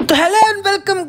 तो hello and welcome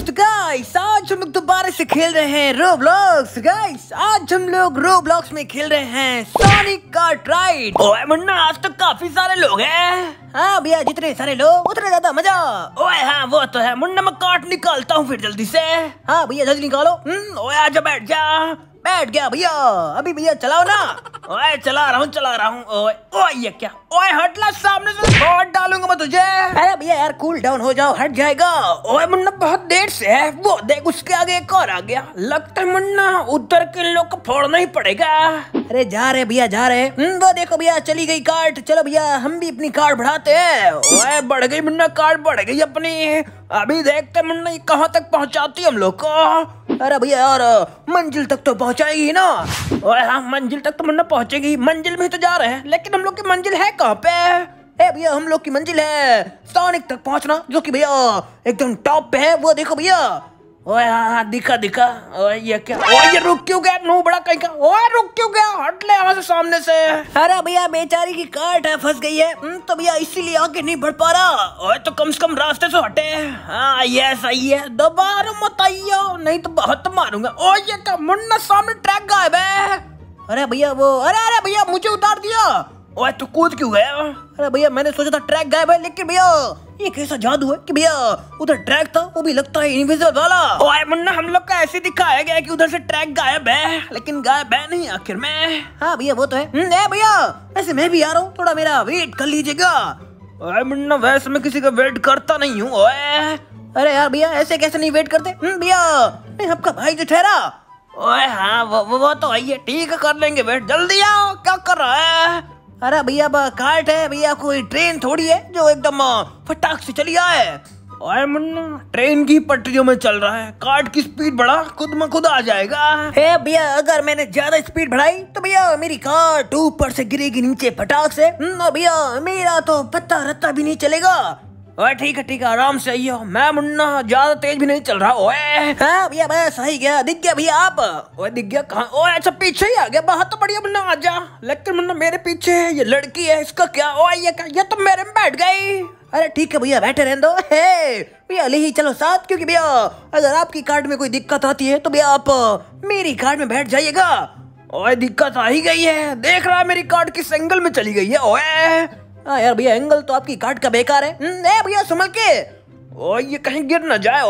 guys आज हम लोग दोबारा से खेल रहे हैं रोब्लॉक्स। गाइस आज हम लोग रोब्लॉक्स में खेल रहे हैं सोनिक कार्ट राइड। ओए मुन्ना आज तो काफी सारे लोग हैं। हाँ भैया जितने सारे लोग उतने ज्यादा मजा। ओए हाँ वो तो है मुन्ना, मैं कार्ट निकालता हूँ फिर जल्दी से। हाँ भैया जल्दी निकालो। ओए आजा बैठ जा। बैठ गया भैया। अभी भैया चलाओ ना। ओए चला रहा हूँ। ओए ओए ये क्या? ओए हटला सामने से, बहुत डालूंगा मैं तुझे। अरे भैया यार कूल डाउन हो जाओ, हट जाएगा। ओए मुन्ना बहुत देर से है, वो देख उसके आगे एक और आ गया। लगता है मुन्ना उधर के इन लोग को फोड़ना ही पड़ेगा। अरे जा रहे भैया जा रहे। वो देखो भैया चली गई कार्ट। चलो भैया हम भी अपनी कार्ट बढ़ाते हैं। ओए बढ़ गई मुन्ना, कार्ट बढ़ गई अपनी। अभी देखते मुन्ना कहाँ तक पहुँचाती हम लोग को। अरे भैया यार मंजिल तक तो पहुंचाएगी ना। ओए हाँ मंजिल तक तो मुन्ना पहुंचेगी। मंजिल में तो जा रहे हैं लेकिन हम लोग की मंजिल है कहाँ पे? भैया हम लोग की मंजिल है सोनिक तक पहुंचना, जो कि भैया एकदम टॉप पे है। वो देखो भैया। ओए हाँ दिखा। ओए ये क्या? ओए ये रुक क्यों गया? नो बड़ा कहीं का। ओए रुक क्यों गया? हट ले यहाँ से सामने से। अरे भैया बेचारी की कार्ट है, फंस गई है तो भैया इसीलिए आगे नहीं बढ़ पा रहा। ओए तो कम से कम रास्ते से हटे। हाँ ये सही है, दोबारा मत आइयो नहीं तो बहुत मारूंगा। ओए ये क्या? मुन्ना सामने ट्रैक गायब है। अरे भैया वो अरे भैया मुझे उतार दिया। ओए तू कूद क्यों गया? अरे भैया मैंने सोचा था ट्रैक गायब है, लेकिन भैया ये कैसा जादू है कि भैया उधर ट्रैक था, वो भी लगता है इनविजिबल वाला। ओए मुन्ना हम लोग का ऐसे दिखाया गया कि उधर से ट्रैक गायब है, लेकिन गायब है नहीं आखिर में। हाँ भैया वो तो है। भैया वैसे मैं भी आ रहा हूँ, थोड़ा मेरा वेट कर लीजिएगा। ओए मुन्ना वैसे मैं किसी का वेट करता नहीं हूँ। ओए अरे यार भैया ऐसे कैसे नहीं वेट करते? भैया नहीं आपका भाई जो ठहरा। ओए हाँ वो तो आइए, ठीक है कर लेंगे वेट। जल्दी आओ, क्या कर रहा है? अरे भैया कार्ट है भैया, कोई ट्रेन थोड़ी है जो एकदम फटाक से चली आए। ओए मुन्ना ट्रेन की पटरियों में चल रहा है, कार्ट की स्पीड बढ़ा, खुद में खुद आ जाएगा। हे भैया अगर मैंने ज्यादा स्पीड बढ़ाई तो भैया मेरी कार्ट ऊपर से गिरेगी नीचे फटाक से। भैया मेरा तो पत्ता रत्ता भी नहीं चलेगा। ओए ठीक है आराम से आइयो, मैं मुन्ना ज्यादा तेज भी नहीं चल रहा। ओए हाँ भैया बस सही गया, दिख गया भैया आप। ओए दिख गया कहाँ? ओए अच्छा पीछे ही आ गया, बहुत तो बढ़िया मुन्ना आजा। लेकिन मुन्ना मेरे पीछे ये लड़की है, इसका क्या? ओए ये क्या? ये तो मेरे में बैठ गई। अरे ठीक है भैया बैठे रहने दो। हे भैया ले ही चलो साथ, क्योंकि भैया अगर आपकी कार्ड में कोई दिक्कत आती है तो भैया आप मेरी कार्ड में बैठ जाइएगा। ओए दिक्कत आ ही गई है, देख रहा है मेरी कार्ड किस एंगल में चली गई है। ओए हाँ यार भैया एंगल तो आपकी कार्ड का बेकार है। भैया संभल के। ओए ये कहीं गिर न जाए।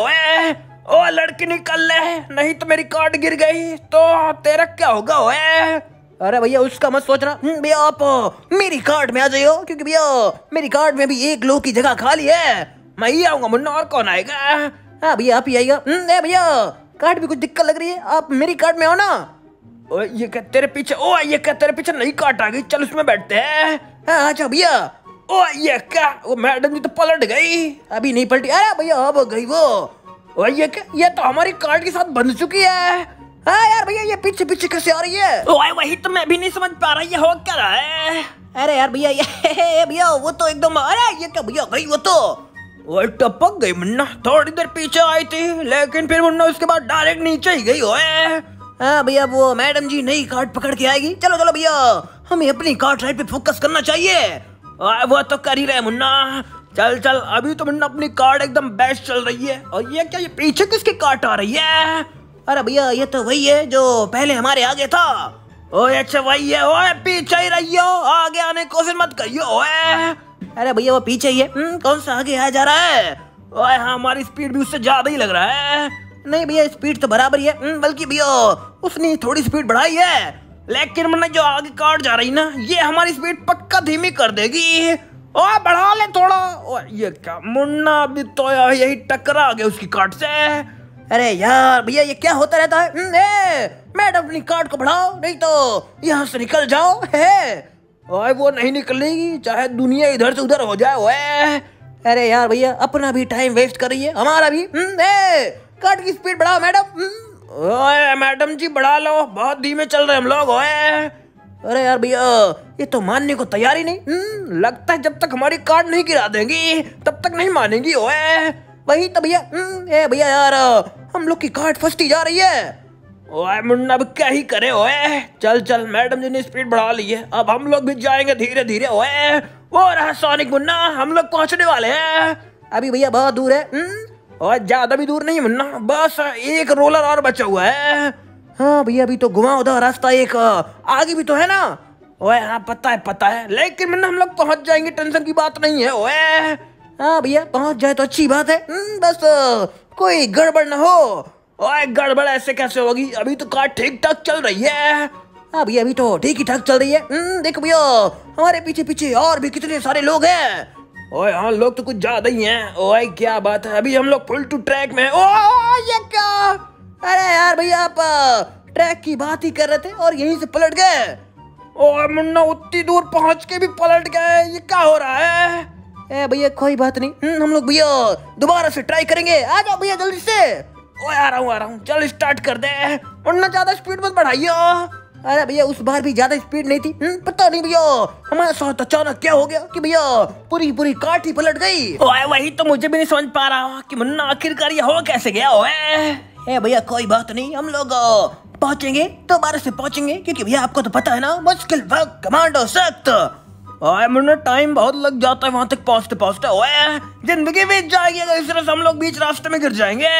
ओए लड़की निकल ले, नहीं तो मेरी कार्ड गिर गई तो तेरा क्या होगा? ओए अरे भैया उसका मत सोचना भैया, आप मेरी कार्ड में आ जाइयो, क्योंकि भैया मेरी कार्ड में भी एक लोग की जगह खाली है। मैं ही आऊंगा मुन्ना, और कौन आएगा? हाँ भैया आप ही आइएगा। भैया कार्ड भी कुछ दिक्कत लग रही है, आप मेरी कार्ड में आओ ना। ओए ये क्या तेरे पीछे? ओए ये क्या तेरे पीछे नई कार्ड आ गई, चल उसमें बैठते हैं। हाँ अच्छा भैया। ओए ये क्या? वो मैडम जी तो पलट गई, अभी नहीं पलटी। अरे भैया अब गई वो। ओए ये क्या? ये तो हमारी कार्ड के साथ बंध चुकी है। हाँ यार भैया ये पीछे पीछे कैसे आ रही है? ओए वही तो मैं भी नहीं समझ पा रहा, ये हो क्या रहा है? अरे यार भैया ये भैया वो तो एकदम, अरे ये क्या भैया गई वो तो। ओए टपक गई मुन्ना, थोड़ी देर पीछे आई थी लेकिन फिर मुन्ना उसके बाद डायरेक्ट नीचे ही गई। ओए हाँ भैया वो मैडम जी नई कार्ड पकड़ के आएगी। चलो भैया हमें अपनी कार्ड राइड पे फोकस करना चाहिए। वो तो कर ही रहे मुन्ना, चल अभी तो मुन्ना अपनी कार्ड एकदम बेस्ट चल रही है। और ये क्या? ये पीछे किसकी कार्ड आ रही है? अरे भैया ये तो वही है जो पहले हमारे आगे था। ओए अच्छा वही है। ओए पीछे ही रहियो, आगे आने की कोशिश मत करियो। ओए अरे भैया वो पीछे ही है। कौन सा आगे आ जा रहा है? ओए हाँ हमारी स्पीड भी उससे ज्यादा ही लग रहा है। नहीं भैया स्पीड तो बराबर ही है, बल्कि भैया उसने थोड़ी स्पीड बढ़ाई है। लेकिन मुन्ना जो आगे कार्ड जा रही ना, ये हमारी स्पीड पक्का धीमी कर देगी। ओए बढ़ा ले थोड़ा। ओए ये क्या मुन्ना, अभी तो यही टकरा गया उसकी कार्ड से। अरे यार भैया ये क्या होता रहता है? मैडम अपनी कार्ड को बढ़ाओ, नहीं तो यहाँ से निकल जाओ। ओए वो नहीं निकलेगी, चाहे दुनिया इधर से उधर हो जाए। ओए अरे यार भैया अपना भी टाइम वेस्ट कर रही है, हमारा भी। कार्ड की स्पीड बढ़ाओ मैडम। ओए मैडम जी बढ़ा लो, बहुत धीमे चल रहे हम लोग। ओए अरे यार भैया ये तो मानने को तैयार ही नहीं। लगता है जब तक हमारी कार्ड नहीं गिरा देंगी तब तक नहीं मानेंगी। ओए वही तो भैया। भैया यार हम लोग की कार्ड फंसती जा रही है। ओए मुन्ना अब क्या ही करे। ओए चल मैडम जी ने स्पीड बढ़ा ली है, अब हम लोग भी जाएंगे धीरे धीरे। ओए वो रहा सोनिक मुन्ना, हम लोग पहुंचने वाले हैं। अभी भैया बहुत दूर है। और ज्यादा भी दूर नहीं मुन्ना, बस एक रोलर और बचा हुआ है। हाँ भैया अभी तो घुमावदार रास्ता एक आगे भी तो है ना। ओए हाँ पता है, लेकिन मुन्ना हम लोग पहुंच जाएंगे, टेंशन की बात नहीं है। ओए हाँ भैया पहुंच जाए तो अच्छी बात है। बस कोई गड़बड़ ना हो। ओए गड़बड़ ऐसे कैसे होगी, अभी तो कार ठीक ठाक चल रही है। हाँ भैया अभी तो ठीक ही ठाक चल रही है। देखो भैया हमारे पीछे पीछे और भी कितने सारे लोग हैं। ओए हाँ लोग तो कुछ ज्यादा ही हैं। ओए क्या बात है, अभी हम लोग फुल टू ट्रैक में। ओ ये क्या, अरे यार भैया आप ट्रैक की बात ही कर रहे थे और यहीं से पलट गए। ओए मुन्ना उतनी दूर पहुंच के भी पलट गए, ये क्या हो रहा है। ए भैया कोई बात नहीं, हम लोग भैया दोबारा से ट्राई करेंगे। आ जाओ भैया जल्दी से। ओए आ रहा हूँ, चल स्टार्ट कर दे। मुन्ना ज्यादा स्पीड मत बढ़ाइयो। अरे भैया उस बार भी ज्यादा स्पीड नहीं थी। पता नहीं भैया हमारे साथ अचानक क्या हो गया कि भैया पूरी कार ही पलट गई। ओए वही तो मुझे भी नहीं समझ पा रहा कि मुन्ना आखिरकार ये हो कैसे गया। ओए भैया कोई बात नहीं, हम लोग पहुंचेंगे दोबारा से पहुंचेंगे, क्योंकि भैया आपको तो पता है ना मुश्किल वक्त कमांडो सख्त। ओए मुन्ना टाइम बहुत लग जाता है वहां तक पहुंचते। ओए जिंदगी बीत जाएगी अगर इस तरह से हम लोग बीच रास्ते में गिर जाएंगे।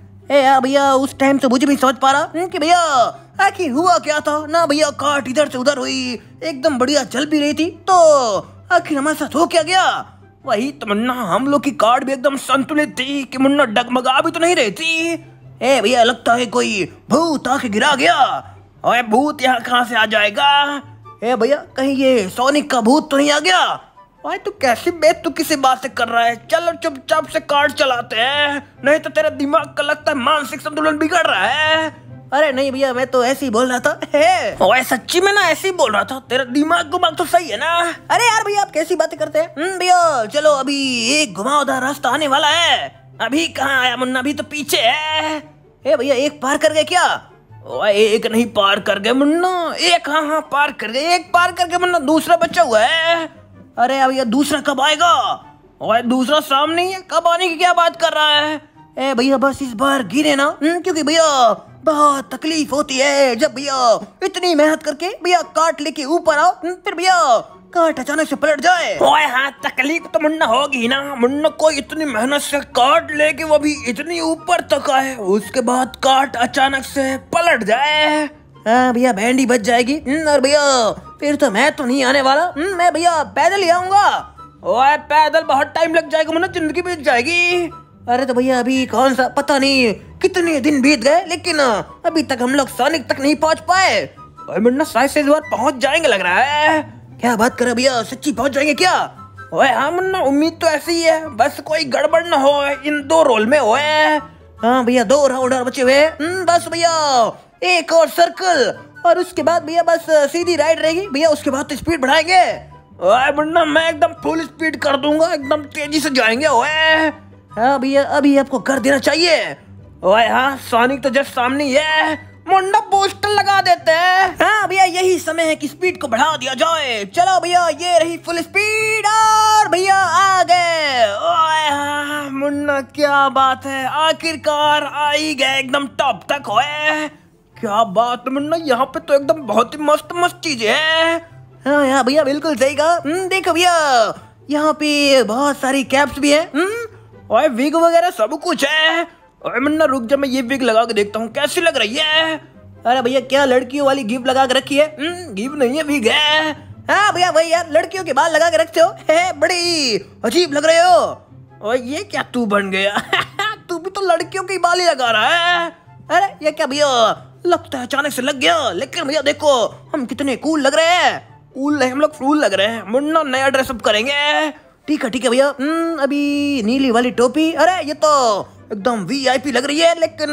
यार भैया उस टाइम से मुझे भी समझ पा रहा कि भैया आखिर हुआ क्या था ना। भैया कार इधर से उधर हुई, एकदम बढ़िया चल भी रही थी, तो आखिर हमारे साथ हो क्या गया। वही तो मुन्ना हम लोग की कार भी एकदम संतुलित थी कि मुन्ना डगमगा भी तो नहीं रही थी। भैया लगता है कोई भूत आके गिरा गया। ओए भूत यहाँ कहाँ से आ जाएगा। भैया कहीं ये सोनिक का भूत तो नहीं आ गया। भाई तू कैसी बेतुकी से बातें कर रहा है, चलो चुपचाप से कार चलाते हैं, नहीं तो तेरा दिमाग का लगता है मानसिक संतुलन बिगड़ रहा है। अरे नहीं भैया मैं तो ऐसे ही बोल रहा था। ओए सच्ची में ना ऐसे ही बोल रहा था, तेरा दिमाग तो सही है ना। अरे यार भैया आप कैसी बातें करते हैं। भैया चलो अभी एक घुमावदार रास्ता आने वाला है। अभी कहाँ आया मुन्ना, अभी तो पीछे है। भैया एक पार कर गए क्या। ओए एक नहीं पार कर गए मुन्ना, एक हाँ पार कर गए, एक पार करके मुन्ना दूसरा बचा हुआ है। अरे अब ये दूसरा कब आएगा। ओए दूसरा सामने ही है, कब आने की क्या बात कर रहा है। भैया बस इस बार गिरे ना, क्योंकि भैया बहुत तकलीफ होती है जब भैया इतनी मेहनत करके भैया काट लेके ऊपर आओ, फिर भैया काट अचानक से पलट जाए। ओए हाँ तकलीफ तो मुन्ना होगी ना, मुन्ना को इतनी मेहनत से काट लेके वो भी इतनी ऊपर तक आए, उसके बाद काट अचानक से पलट जाए। हाँ भैया बैंडी बच जाएगी। और भैया फिर तो मैं तो नहीं आने वाला, मैं भैया पैदल ही आऊंगा। ओए पैदल बहुत टाइम लग जाएगा मुन्ना, जिंदगी बीत जाएगी। अरे तो भैया अभी कौन सा पता नहीं कितने दिन बीत गए, लेकिन अभी तक हम लोग सोनिक तक नहीं पहुंच पाए। ओए मुन्ना शायद से इस बार पहुंच जाएंगे लग रहा है। क्या बात कर भैया, सच्ची पहुंच जाएंगे क्या। ओए हाँ मुन्ना उम्मीद तो ऐसी ही है, बस कोई गड़बड़ न हो इन दो रोल में। ओए हाँ भैया 2 राउंड और बचे हुए, बस भैया एक और सर्कल और उसके बाद भैया बस सीधी राइड रहेगी भैया, उसके बाद तो स्पीड बढ़ाएंगे। ओए मुन्ना मैं एकदम फुल स्पीड कर दूंगा, एकदम तेजी से जाएंगे। ओए हाँ भैया अभी आपको कर देना चाहिए। ओए हाँ सोनिक तो जस्ट सामने ही है, मुन्ना पोस्टर लगा देते हैं। हाँ भैया यही समय है कि स्पीड को बढ़ा दिया जाए। चलो भैया ये रही फुल स्पीड और भैया आ गए। ओए हाँ मुन्ना क्या बात है, आखिरकार आ ही गए एकदम टॉप तक। ओए क्या बात है मुन्ना, यहाँ पे तो एकदम बहुत ही मस्त मस्त चीजें हैं। हाँ यार भैया बिल्कुल सही कहा। देखो भैया यहाँ पे बहुत सारी कैप्स भी है, ओए विग वगैरह सब कुछ है। ओए मुन्ना रुक जा, मैं ये विग लगा के देखता हूँ कैसी लग रही है। अरे भैया क्या लड़कियों वाली गिव लगा के रखी है। गिव नहीं है विग है। हाँ भैया वही यार लड़कियों के बाल लगा के रखते हो, है बड़ी अजीब लग रहे हो। और ये क्या तू बन गया तू भी तो लड़कियों के बाल ही लगा रहा है। अरे ये क्या भैया लगता है अचानक से लग गया, लेकिन भैया देखो हम कितने कूल लग रहे हैं। कूल नहीं हम लोग फूल लग रहे हैं। मुन्ना नया ड्रेसअप करेंगे। ठीक है भैया। अभी नीली वाली टोपी, अरे ये तो एकदम वीआईपी लग रही है, लेकिन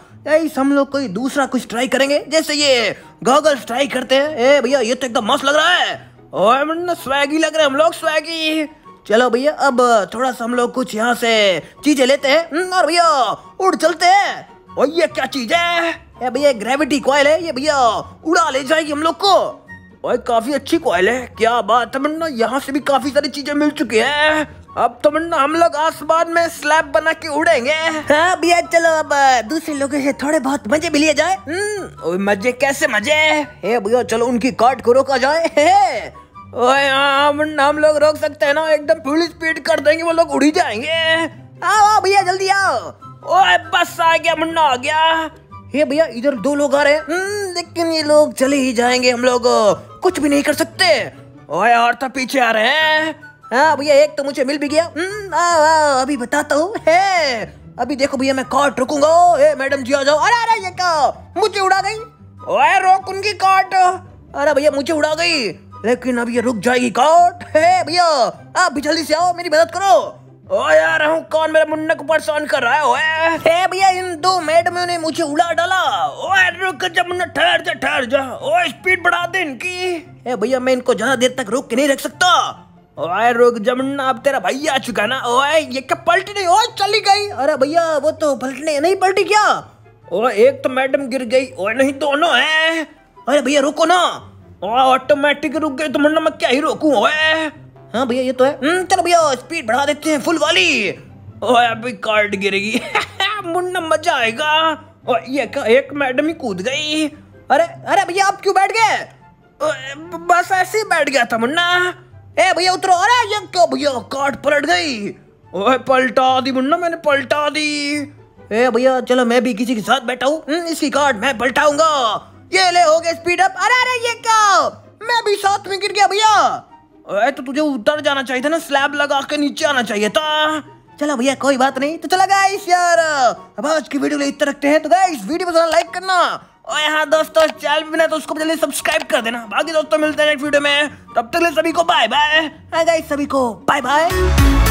हम लोग कोई दूसरा कुछ ट्राई करेंगे, जैसे ये गॉगल्स ट्राई करते हैं। भैया ये तो एकदम मस्त लग रहा है। और मुन्ना स्वैगी लग रहे हैं हम लोग, स्वैगी। चलो भैया अब थोड़ा सा हम लोग कुछ यहाँ से चीजें लेते हैं और भैया उड़ चलते हैं। और ये क्या चीज है भैया, ग्रेविटी कॉइल है ये भैया, उड़ा ले जाएगी हम लोग को। और काफी अच्छी कॉइल है, क्या बात है मुन्ना, यहाँ से भी काफी सारी चीजें मिल चुकी है। अब तो मुन्ना हम लोग आसमान में स्लैब बना के उड़ेंगे। हाँ भैया चलो अब दूसरे लोगों से थोड़े बहुत मजे भी लिए जाए। मजे कैसे मजे भैया, चलो उनकी काट को रोका जाए। ओए हाँ मुन्ना हम लोग रोक सकते हैं ना, एकदम फुल स्पीड कर देंगे वो लोग उड़ ही जाएंगे। आओ भैया जल्दी आओ। ओए बस आ गया मुन्ना आ गया। हे भैया इधर 2 लोग आ रहे हैं, लेकिन ये लोग चले ही जाएंगे, हम लोग कुछ भी नहीं कर सकते। ओए और तो पीछे आ रहे हैं। हाँ भैया एक तो मुझे मिल भी गया। अभी बताता हूँ। अभी देखो भैया मैं कार्ट रुकूंगा। मैडम जी आ जाओ। अरे अरे ये क्या मुझे उड़ा गई। ओए रोक उनकी कार्ट। अरे भैया मुझे उड़ा गई, लेकिन अब ये रुक जाएगी कार्ट। भैया आप भी जल्दी से आओ, मेरी मदद करो। ओ यार हूँ कौन मेरे मुन्ना को परेशान कर रहा है। ओए भैया इन 2 मैडमों ने मुझे उड़ा डाला। ओए रुक जा मुन्ना, ठहर जा। ओए स्पीड बढ़ा दे इनकी। भैया मैं इनको ज्यादा देर तक रोक के नहीं रख सकता। ओए रुक जा मुन्ना, अब तेरा भैया आ चुका ना। ओए ये क्या पलटी नहीं, ओए चली गई। अरे भैया वो तो पलटने नहीं पलटी क्या। ओए एक तो मैडम गिर गई। ओए नहीं दोनों है। अरे भैया रुको ना। ऑटोमेटिक रुक गए तो मुन्ना मैं क्या ही रोकूं। ओए हाँ भैया ये तो है। चलो भैया स्पीड बढ़ा देते हैं फुल वाली। ओए अभी कार्ड गिरेगी। मुन्ना मजा आएगा। ओए ये क्या एक मैडम ही कूद गई। अरे अरे भैया आप क्यों बैठ गए। बस ऐसे ही बैठ गया था मुन्ना। भैया उतरो। अरे ये क्या भैया कार्ड पलट गई। ओए पलटा दी मुन्ना, मैंने पलटा दी। भैया चलो मैं भी किसी के साथ बैठा हूँ, इसकी कार्ड मैं पलटाऊंगा। ये ले हो गए स्पीड अप। अरे अरे ये क्या मैं भी साथ में गिर गया भैया। तो तुझे उतर जाना चाहिए था ना, स्लैब लगा के नीचे आना चाहिए था। चलो भैया कोई बात नहीं। तो चला गाइस यार अब आज की वीडियो इतना रखते हैं। तो गाइस वीडियो पसंद लाइक करना, और यहाँ दोस्तों चैनल भी ना तो उसको जल्दी सब्सक्राइब कर देना। बाकी दोस्तों मिलते हैं नेक्स्ट वीडियो में, तब तक के लिए सभी को बाय बाय। गाइस सभी को बाय बाय।